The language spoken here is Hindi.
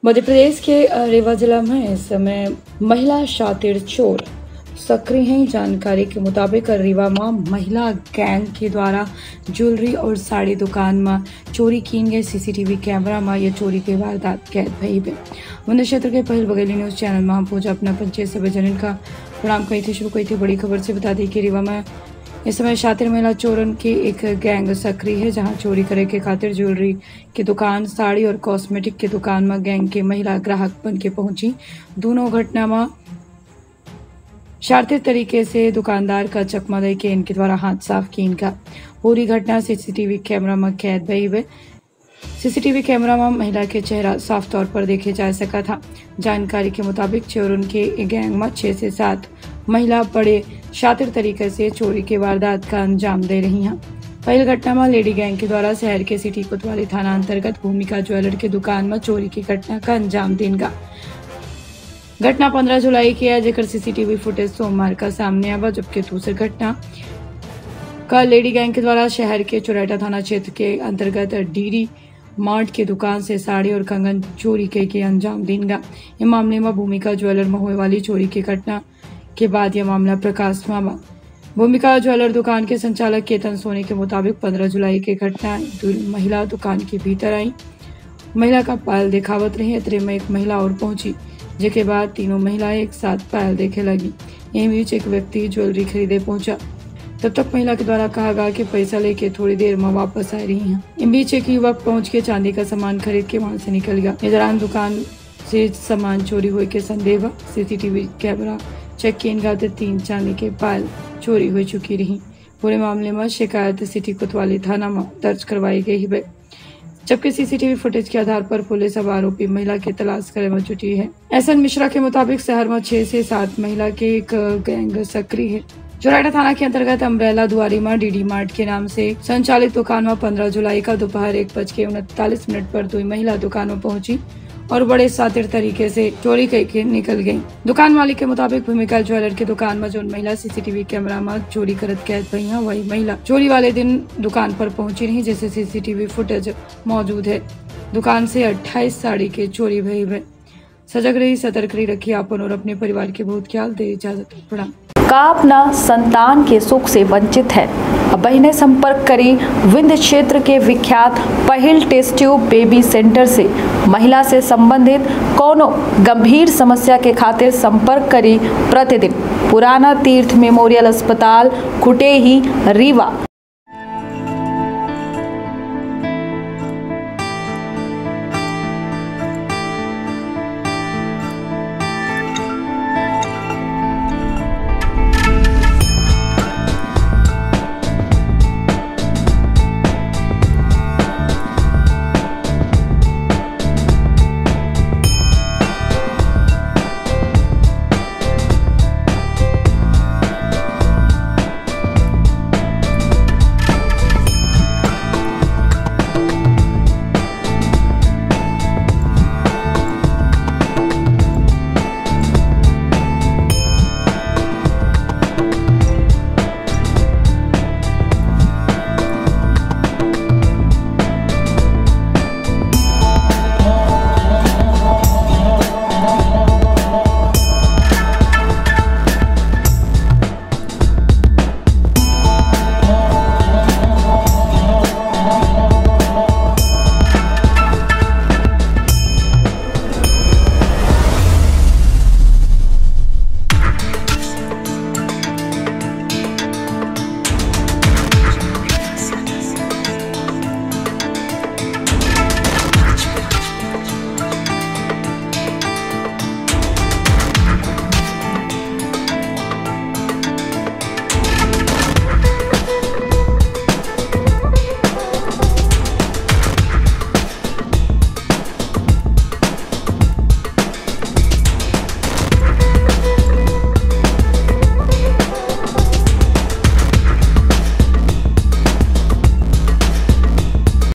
मध्य प्रदेश के रीवा जिला में इस समय महिला शातिर चोर सक्रिय हैं। जानकारी के मुताबिक रीवा में महिला गैंग के द्वारा ज्वेलरी और साड़ी दुकान में चोरी की गई सीसीटीवी कैमरा में यह चोरी के वारदात कैद भई है। मुंदे क्षेत्र के पहल बघेली न्यूज चैनल में हम पूजा अपना पंचायत सभी जनन का प्रणाम कही थी। शुरू कही थी बड़ी खबर से बता दी कि रीवा में इस समय शातिर महिला चोरन की एक गैंग सक्रिय है, जहां चोरी करे के खातिर ज्वेलरी की दुकान, साड़ी और कॉस्मेटिक की दुकान में गैंग के महिला ग्राहक बन के पहुंची। दोनों घटना में शातिर तरीके से दुकानदार का चकमा दे के इनके द्वारा हाथ साफ की। इनका पूरी घटना सीसीटीवी कैमरा में कैद भई है। सीसीटीवी कैमरा में महिला के चेहरा साफ तौर पर देखे जा सका था। जानकारी के मुताबिक चोरन के गैंग में 6 से 7 महिला बड़े शातिर तरीके से चोरी के वारदात का अंजाम दे रही हैं। पहली घटना में लेडी गैंग के द्वारा शहर के सिटी कोतवाली थाना अंतर्गत भूमिका ज्वेलर की दुकान में चोरी की घटना का अंजाम देगा। घटना 15 जुलाई की है, जेकर सीसीटीवी फुटेज सोमवार का सामने आवा। जबकि दूसरी घटना का लेडी गैंग के द्वारा शहर के चुराटा थाना क्षेत्र के अंतर्गत डीडी मार्ट की दुकान से साड़ी और कंगन चोरी के अंजाम देगा। इस मामले में भूमिका ज्वेलर में होने वाली चोरी की घटना के बाद यह मामला प्रकाश में आवा। भूमिका ज्वेलर दुकान के संचालक केतन सोनी के मुताबिक 15 जुलाई की घटना महिला दुकान के भीतर आई। महिला का पायल दिखावत रही। इतने में एक महिला और पहुंची, जिसके बाद तीनों महिलाएं एक साथ पायल देखे लगी। यही बीच एक व्यक्ति ज्वेलरी खरीदे पहुंचा। तब तक महिला के द्वारा कहा गया कि पैसा लेके थोड़ी देर में वापस आ रही हैं। इन बीच एक युवक पहुंच के चांदी का सामान खरीद के वहां से निकल गया। इस दौरान दुकान से सामान चोरी हुए के संदेह हुआ। सीसीटीवी कैमरा चेक किए गए तो 3 चांदी के पायल चोरी हो चुकी रही। पूरे मामले में शिकायत सिटी कोतवाली थाना में दर्ज करवाई गई है, जबकि सीसीटीवी फुटेज के आधार पर पुलिस अब आरोपी महिला की तलाश करे में जुटी है। एसएन मिश्रा के मुताबिक शहर में 6 से 7 महिला के एक गैंग सक्रिय है। चुराटा थाना के अंतर्गत अम्ब्रेला दुआरी में डीडी मार्ट के नाम से संचालित दुकान में 15 जुलाई का दोपहर 1:39 पर 2 महिला दुकान में पहुंची और बड़े शातिर तरीके से चोरी करके निकल गयी। दुकान मालिक के मुताबिक भूमिका ज्वेलर की दुकान में जो महिला सीसीटीवी कैमरा में चोरी करत कैद भई है, वही महिला चोरी वाले दिन दुकान पर पहुंची नहीं, जैसे सीसीटीवी फुटेज मौजूद है। दुकान से 28 साड़ी के चोरी भई है। सजग रही, सतर्क रही, रखिए अपन और अपने परिवार के बहुत ख्याल। दे इजाजत, प्रणाम। का अपना संतान के सुख से वंचित है, बहने संपर्क करी विंध्य क्षेत्र के विख्यात पहिल टेस्ट ट्यूब बेबी सेंटर से। महिला से संबंधित कोनो गंभीर समस्या के खातिर संपर्क करी प्रतिदिन पुराना तीर्थ मेमोरियल अस्पताल कुटेही रीवा।